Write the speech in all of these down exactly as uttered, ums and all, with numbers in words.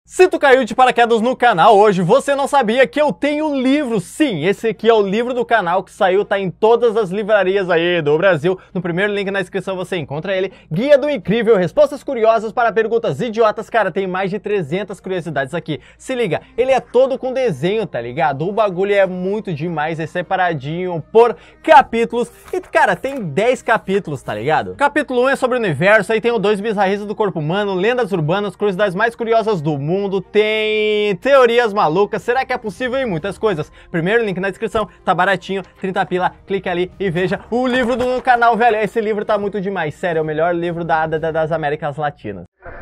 Se tu caiu de paraquedas no canal hoje, você não sabia que eu tenho livro. Sim, esse aqui é o livro do canal que saiu, tá em todas as livrarias aí do Brasil. No primeiro link na descrição você encontra ele. Guia do Incrível, respostas curiosas para perguntas idiotas. Cara, tem mais de trezentas curiosidades aqui. Se liga, ele é todo com desenho, tá ligado? O bagulho é muito demais, é separadinho por capítulos. E, cara, tem dez capítulos, tá ligado? Capítulo um é sobre o universo, aí tem o dois bizarrices do corpo humano, lendas urbanas, curiosidades mais curiosas do mundo. Mundo, tem teorias malucas, será que é possível e muitas coisas. Primeiro link na descrição, tá baratinho, trinta pila, clica ali e veja o livro do canal, velho. Esse livro tá muito demais, sério, é o melhor livro da, da, das Américas Latinas.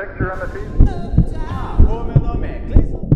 Ô, meu nome é Gleison.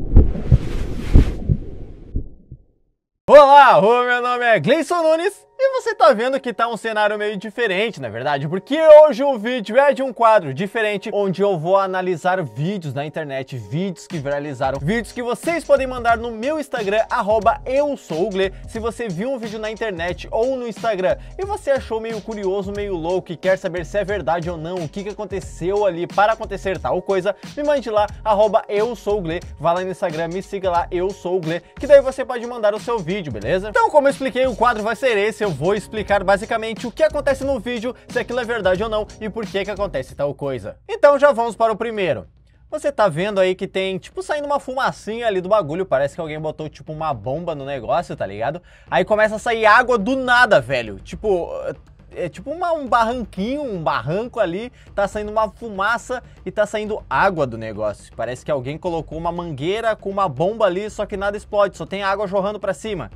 Olá, ô, meu nome é Gleison Nunes. E você tá vendo que tá um cenário meio diferente, na verdade, porque hoje o vídeo é de um quadro diferente, onde eu vou analisar vídeos na internet, vídeos que viralizaram, vídeos que vocês podem mandar no meu Instagram, arroba eu sou o Gle. Se você viu um vídeo na internet ou no Instagram e você achou meio curioso, meio louco e quer saber se é verdade ou não, o que, que aconteceu ali para acontecer tal coisa, me mande lá, arroba eu sou o Gle, vá lá no Instagram, me siga lá, eu sou o Gle, que daí você pode mandar o seu vídeo, beleza? Então, como eu expliquei, o quadro vai ser esse. Eu vou explicar basicamente o que acontece no vídeo, se aquilo é verdade ou não e por que que acontece tal coisa. Então já vamos para o primeiro. Você tá vendo aí que tem, tipo, saindo uma fumacinha ali do bagulho, parece que alguém botou, tipo, uma bomba no negócio, tá ligado? Aí começa a sair água do nada, velho. Tipo, é tipo uma, um barranquinho, um barranco ali, tá saindo uma fumaça e tá saindo água do negócio. Parece que alguém colocou uma mangueira com uma bomba ali, só que nada explode, só tem água jorrando pra cima.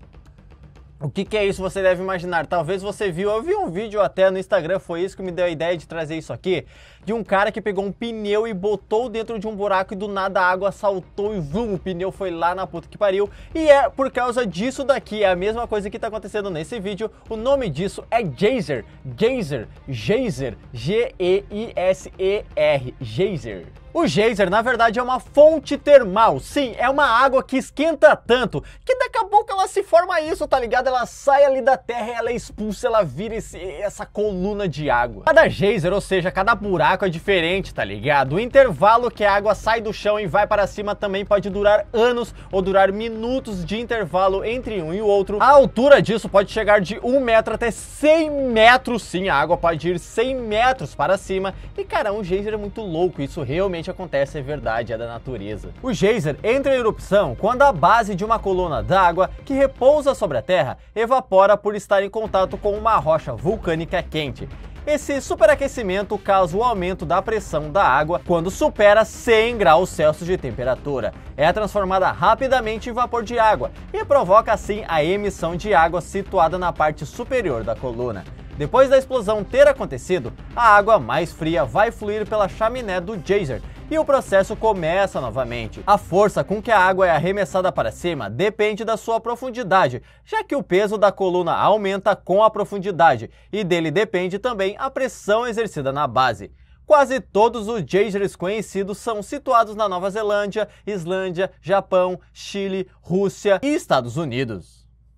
O que que é isso, você deve imaginar? Talvez você viu, eu vi um vídeo até no Instagram, foi isso que me deu a ideia de trazer isso aqui, de um cara que pegou um pneu e botou dentro de um buraco e do nada a água saltou e vum, o pneu foi lá na puta que pariu. E é por causa disso daqui, é a mesma coisa que tá acontecendo nesse vídeo. O nome disso é geyser, geyser, geyser, G E I S E R, geyser. O geyser, na verdade, é uma fonte termal. Sim, é uma água que esquenta tanto que daqui a pouco ela se forma isso, tá ligado? Ela sai ali da terra, ela é expulsa, ela vira esse, essa coluna de água. Cada geyser, ou seja, cada buraco é diferente, tá ligado? O intervalo que a água sai do chão e vai para cima também pode durar anos ou durar minutos de intervalo entre um e o outro. A altura disso pode chegar de um metro até cem metros. Sim, a água pode ir cem metros para cima. E, cara, um geyser é muito louco, isso realmente acontece, é verdade, é da natureza. O geyser entra em erupção quando a base de uma coluna d'água que repousa sobre a Terra evapora por estar em contato com uma rocha vulcânica quente. Esse superaquecimento causa o aumento da pressão da água quando supera cem graus Celsius de temperatura. É transformada rapidamente em vapor de água e provoca assim a emissão de água situada na parte superior da coluna. Depois da explosão ter acontecido, a água mais fria vai fluir pela chaminé do geyser e o processo começa novamente. A força com que a água é arremessada para cima depende da sua profundidade, já que o peso da coluna aumenta com a profundidade e dele depende também a pressão exercida na base. Quase todos os geysers conhecidos são situados na Nova Zelândia, Islândia, Japão, Chile, Rússia e Estados Unidos.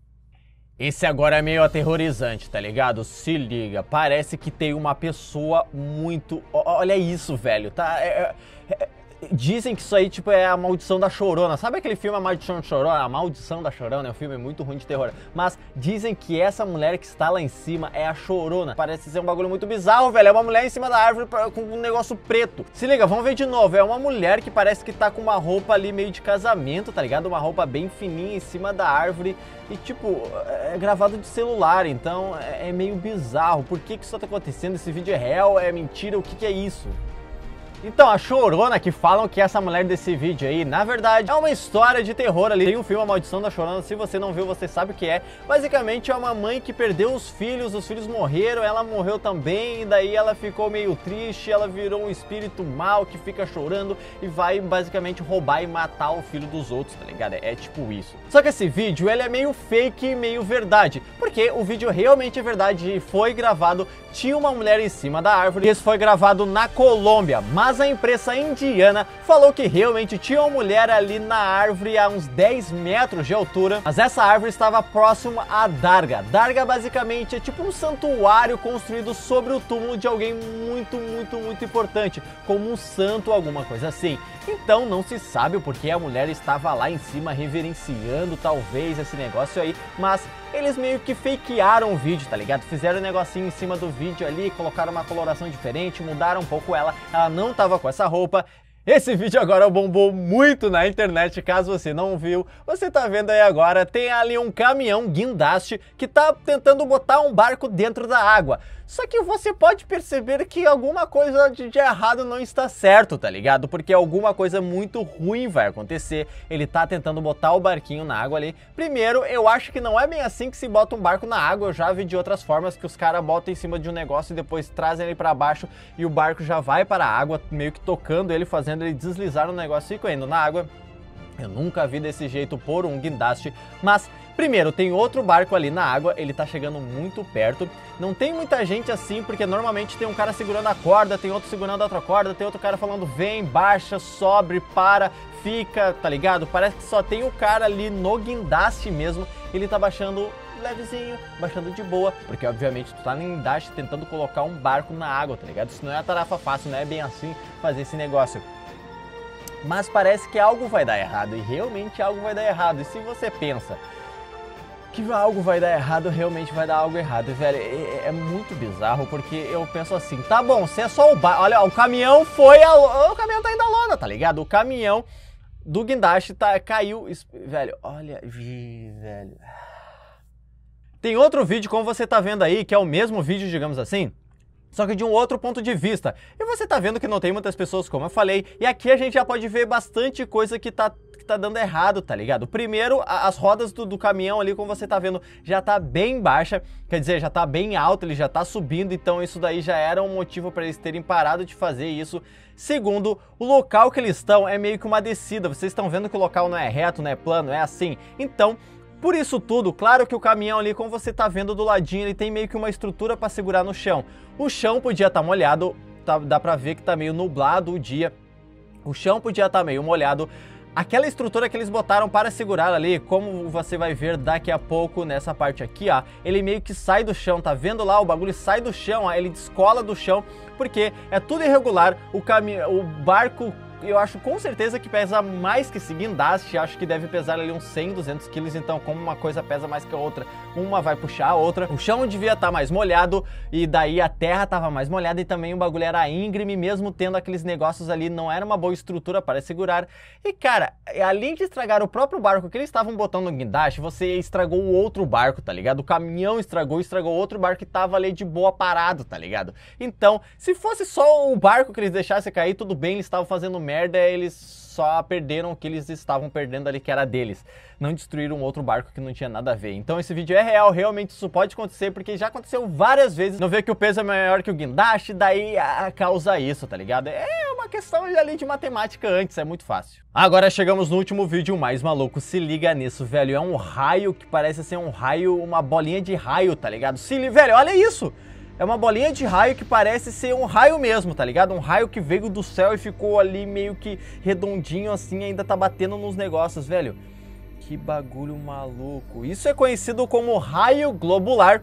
Esse agora é meio aterrorizante, tá ligado? Se liga, parece que tem uma pessoa muito... Olha isso, velho, tá... É, é, dizem que isso aí, tipo, é a maldição da Chorona. Sabe aquele filme A Maldição da Chorona? A Maldição da Chorona é um filme muito ruim de terror. Mas dizem que essa mulher que está lá em cima é a Chorona. Parece ser um bagulho muito bizarro, velho. É uma mulher em cima da árvore com um negócio preto. Se liga, vamos ver de novo. É uma mulher que parece que tá com uma roupa ali meio de casamento, tá ligado? Uma roupa bem fininha em cima da árvore. E, tipo, é gravado de celular, então é meio bizarro. Por que que isso tá acontecendo? Esse vídeo é real? É mentira? O que que é isso? Então, a Chorona, que falam que essa mulher desse vídeo aí, na verdade, é uma história de terror ali. Tem um filme, A Maldição da Chorona, se você não viu, você sabe o que é. Basicamente, é uma mãe que perdeu os filhos, os filhos morreram, ela morreu também, e daí ela ficou meio triste, ela virou um espírito mau que fica chorando e vai, basicamente, roubar e matar o filho dos outros, tá ligado? É, é tipo isso. Só que esse vídeo, ele é meio fake e meio verdade, porque o vídeo realmente é verdade e foi gravado, tinha uma mulher em cima da árvore, e isso foi gravado na Colômbia, mas Mas a imprensa indiana falou que realmente tinha uma mulher ali na árvore a uns dez metros de altura, mas essa árvore estava próxima à Darga. Darga basicamente é tipo um santuário construído sobre o túmulo de alguém muito, muito, muito importante, como um santo ou alguma coisa assim. Então não se sabe o porquê a mulher estava lá em cima reverenciando talvez esse negócio aí, mas eles meio que fakearam o vídeo, tá ligado? Fizeram um negocinho em cima do vídeo ali, colocaram uma coloração diferente, mudaram um pouco ela, ela não tava com essa roupa. Esse vídeo agora bombou muito na internet, caso você não viu, você tá vendo aí agora, tem ali um caminhão guindaste que tá tentando botar um barco dentro da água. Só que você pode perceber que alguma coisa de errado não está certo, tá ligado? Porque alguma coisa muito ruim vai acontecer. Ele tá tentando botar o barquinho na água ali. Primeiro, eu acho que não é bem assim que se bota um barco na água. Eu já vi de outras formas que os caras botam em cima de um negócio e depois trazem ele pra baixo e o barco já vai para a água, meio que tocando ele, fazendo ele deslizar no negócio e caindo na água. Eu nunca vi desse jeito por um guindaste, mas primeiro tem outro barco ali na água, ele tá chegando muito perto, não tem muita gente assim, porque normalmente tem um cara segurando a corda, tem outro segurando a outra corda, tem outro cara falando vem, baixa, sobe, para, fica, tá ligado? Parece que só tem o cara ali no guindaste mesmo, ele tá baixando levezinho, baixando de boa, porque obviamente tu tá no guindaste tentando colocar um barco na água, tá ligado? Isso não é uma tarefa fácil, não é bem assim fazer esse negócio. Mas parece que algo vai dar errado, e realmente algo vai dar errado. E se você pensa que algo vai dar errado, realmente vai dar algo errado, velho, é, é muito bizarro, porque eu penso assim, tá bom, se é só o bar... Olha, o caminhão foi, a... o caminhão tá indo à lona, tá ligado? O caminhão do guindaste tá... caiu, velho, olha, vi, velho. Tem outro vídeo, como você tá vendo aí, que é o mesmo vídeo, digamos assim, só que de um outro ponto de vista. E você tá vendo que não tem muitas pessoas, como eu falei, e aqui a gente já pode ver bastante coisa que tá, que tá dando errado, tá ligado? Primeiro, a, as rodas do, do caminhão ali, como você tá vendo, já tá bem baixa, quer dizer, já tá bem alto, ele já tá subindo, então isso daí já era um motivo para eles terem parado de fazer isso. Segundo, o local que eles estão é meio que uma descida, vocês estão vendo que o local não é reto, não é plano, é assim, então... Por isso tudo, claro que o caminhão ali, como você tá vendo do ladinho, ele tem meio que uma estrutura para segurar no chão. O chão podia estar molhado, tá, dá pra ver que tá meio nublado o dia. O chão podia estar meio molhado. Aquela estrutura que eles botaram para segurar ali, como você vai ver daqui a pouco nessa parte aqui, ó, ele meio que sai do chão, tá vendo lá? O bagulho sai do chão, ó, ele descola do chão, porque é tudo irregular, o caminhão, o barco... Eu acho com certeza que pesa mais que esse guindaste, acho que deve pesar ali uns cem, duzentos quilos, então como uma coisa pesa mais que a outra, uma vai puxar a outra. O chão devia estar mais molhado e daí a terra estava mais molhada e também o bagulho era íngreme, mesmo tendo aqueles negócios ali, não era uma boa estrutura para segurar. E cara, além de estragar o próprio barco que eles estavam botando no guindaste, você estragou o outro barco, tá ligado? O caminhão estragou, estragou outro barco que tava ali de boa parado, tá ligado? Então, se fosse só o barco que eles deixassem cair, tudo bem, eles estavam fazendo merda, eles só perderam o que eles estavam perdendo ali, que era deles. Não destruíram um outro barco que não tinha nada a ver. Então esse vídeo é real, realmente isso pode acontecer, porque já aconteceu várias vezes. Não vê que o peso é maior que o guindaste, daí a, causa isso, tá ligado? É uma questão ali de matemática antes, é muito fácil. Agora chegamos no último vídeo mais maluco, se liga nisso, velho. É um raio que parece ser um raio, uma bolinha de raio, tá ligado? Se liga, velho, olha isso! É uma bolinha de raio que parece ser um raio mesmo, tá ligado? Um raio que veio do céu e ficou ali meio que redondinho assim, ainda tá batendo nos negócios, velho. Que bagulho maluco. Isso é conhecido como raio globular.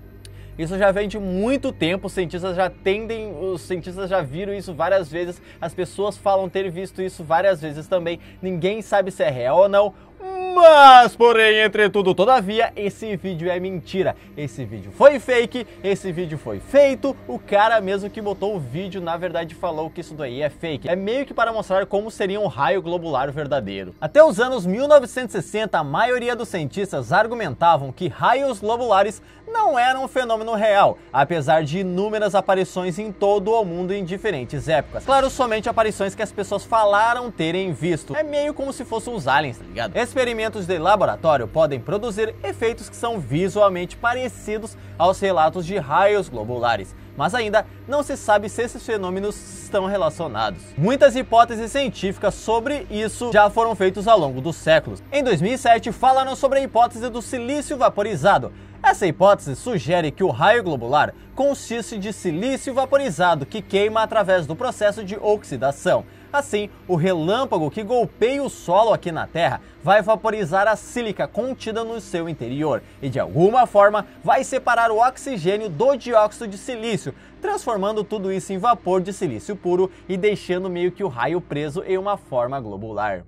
Isso já vem de muito tempo, os cientistas já tendem, os cientistas já viram isso várias vezes, as pessoas falam ter visto isso várias vezes também, ninguém sabe se é real ou não. Mas, porém, entretudo, todavia, esse vídeo é mentira. Esse vídeo foi fake, esse vídeo foi feito. O cara mesmo que botou o vídeo, na verdade, falou que isso daí é fake. É meio que para mostrar como seria um raio globular verdadeiro. Até os anos mil novecentos e sessenta, a maioria dos cientistas argumentavam que raios globulares não eram um fenômeno real, apesar de inúmeras aparições em todo o mundo em diferentes épocas. Claro, somente aparições que as pessoas falaram terem visto. É meio como se fossem os aliens, tá ligado? Experimentos de laboratório podem produzir efeitos que são visualmente parecidos aos relatos de raios globulares, mas ainda não se sabe se esses fenômenos estão relacionados. Muitas hipóteses científicas sobre isso já foram feitas ao longo dos séculos. Em dois mil e sete, falaram sobre a hipótese do silício vaporizado. Essa hipótese sugere que o raio globular consiste de silício vaporizado que queima através do processo de oxidação. Assim, o relâmpago que golpeia o solo aqui na Terra vai vaporizar a sílica contida no seu interior e, de alguma forma, vai separar o oxigênio do dióxido de silício, transformando tudo isso em vapor de silício puro e deixando meio que o raio preso em uma forma globular.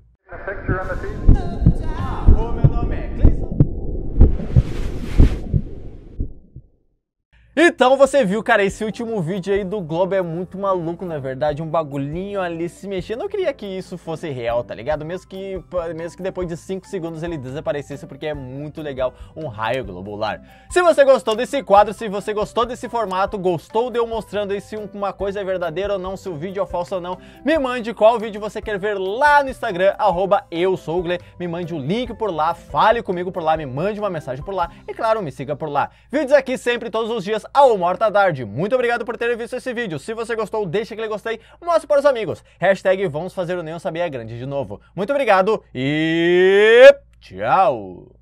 O meu nome é Gleison. Então você viu, cara, esse último vídeo aí do globo é muito maluco, na verdade, um bagulhinho ali se mexendo. Eu queria que isso fosse real, tá ligado? Mesmo que, mesmo que depois de cinco segundos ele desaparecesse, porque é muito legal um raio globular. Se você gostou desse quadro, se você gostou desse formato, gostou de eu mostrando aí se uma coisa é verdadeira ou não, se o vídeo é falso ou não, me mande qual vídeo você quer ver lá no Instagram, arroba eu sou o Gle, me mande o link por lá, fale comigo por lá, me mande uma mensagem por lá e, claro, me siga por lá. Vídeos aqui sempre, todos os dias, ao uma hora da tarde. Muito obrigado por ter visto esse vídeo. Se você gostou, deixa aquele gostei, mostre para os amigos. Hashtag vamos fazer o Neon Saber é grande de novo. Muito obrigado e tchau!